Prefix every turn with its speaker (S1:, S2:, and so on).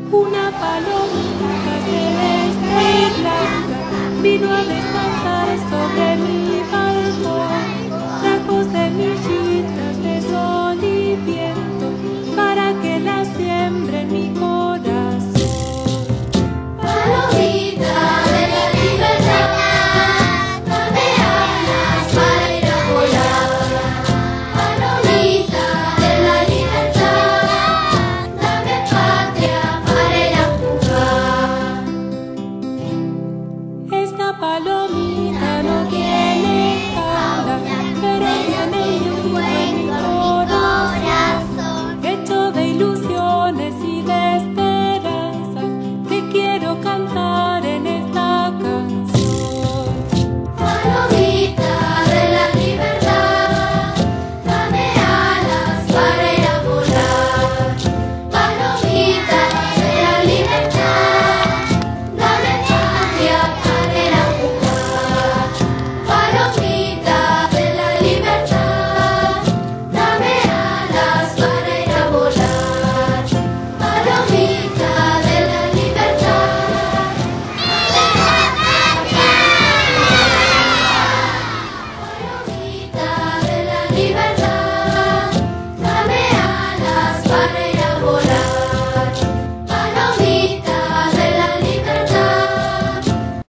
S1: Una palomita celeste y blanca vino a descansar sobre mi balcón. Trajo semillitas de sol y viento para que las siembre en mi corazón.
S2: Palomita de la libertad, dame alas para ir a volar. Palomita de la libertad, dame patria para ir a jugar.
S1: Esta palomita no tiene cara, pero tiene un nido en mi corazón, hecho de ilusiones y de esperanzas, que quiero cantar en esta canción.
S2: Palomita de la libertad, dame alas para ir a volar. Palomita de la libertad, dame patria para ir a jugar. Palomita de la libertad, dame alas para ir a volar. Palomita de la libertad, palomita de la libertad.